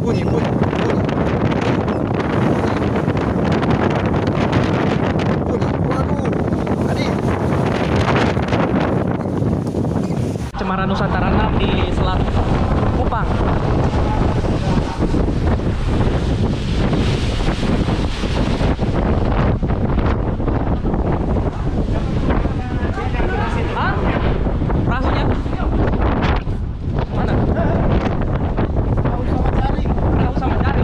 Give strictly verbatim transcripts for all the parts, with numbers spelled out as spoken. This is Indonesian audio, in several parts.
bunyi, bunyi, bunyi. Bunyi. Waduh, Adi. Cemara Nusantara enam di Selat Kupang. Hah? Perahunya? Mana? Perahu sama jaring.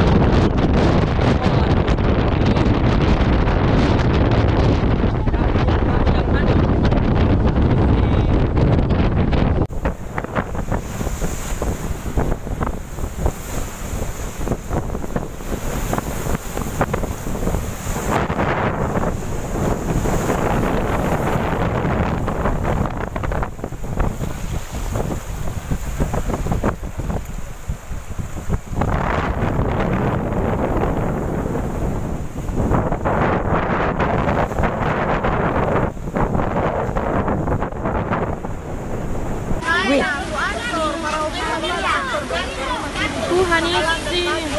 Tuhan Yesus.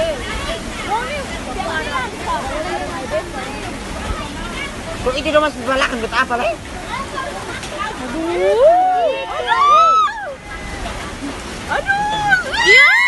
Kok itu dong mas balakan kita apa lah? Aduh. Aduh. Aduh. Ya.